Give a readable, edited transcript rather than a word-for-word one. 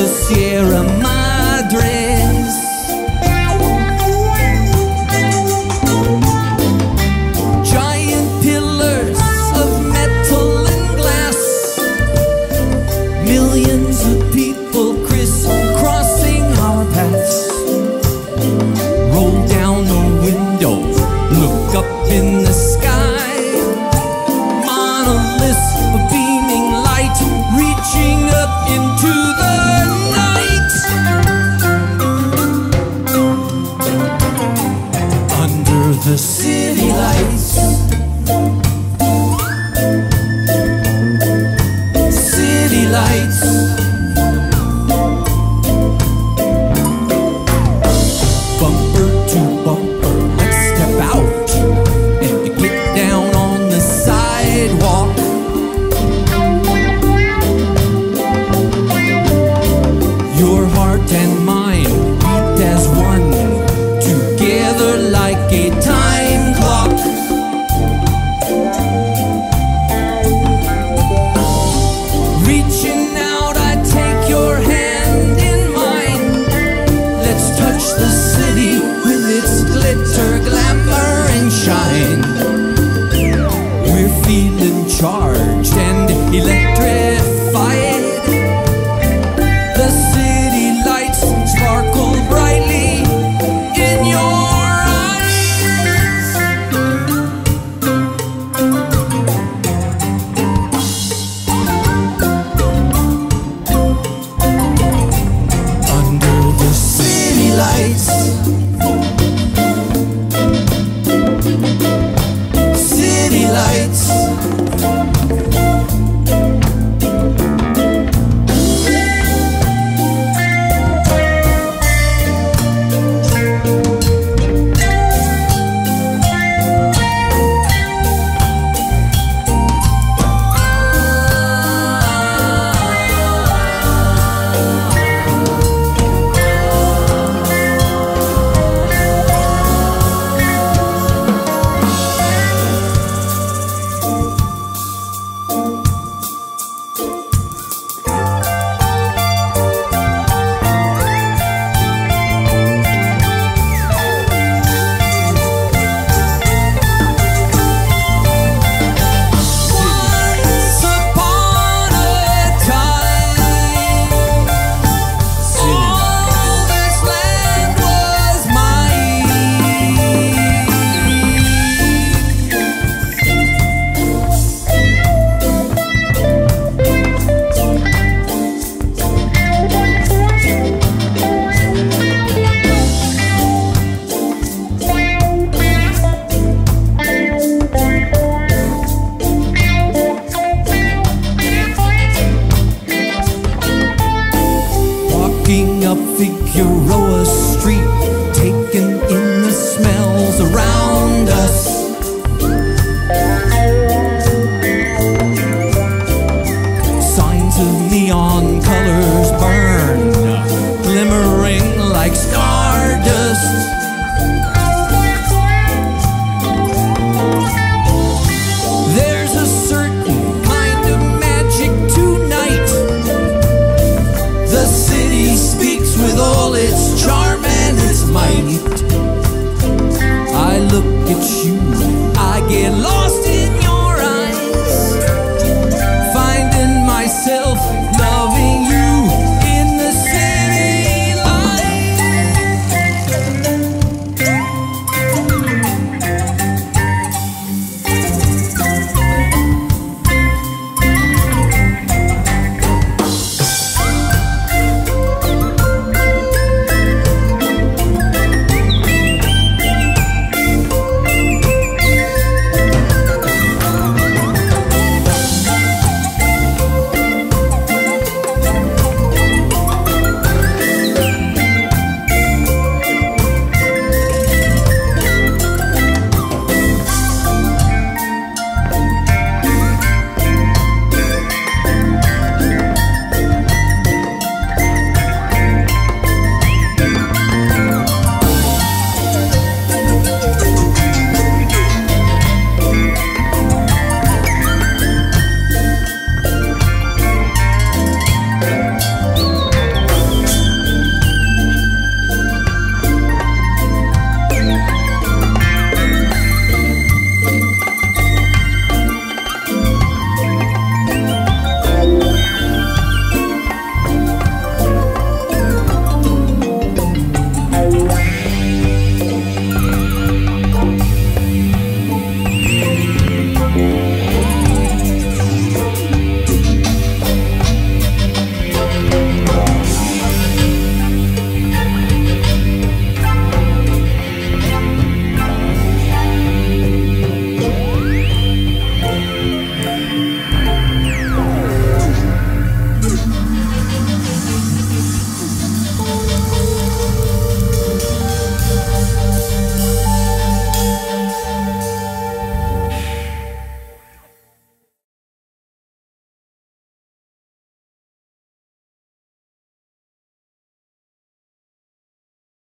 the Sierra Madres. Giant pillars of metal and glass, millions of people crisscrossing our paths. Roll down the window, look up in the sky. Monoliths of beaming light reaching up into the night. Under the city lights, city lights. Bumper to bumper, let's step out and get down on the sidewalk. Your heart and mine beat as one, together like a time clock. Reaching out, I take your hand in mine. Let's touch the city with its glitter, glamour, and shine. We're feeling charged and electrified. The city lights sparkle brightly in your eyes. Under the city lights, city lights.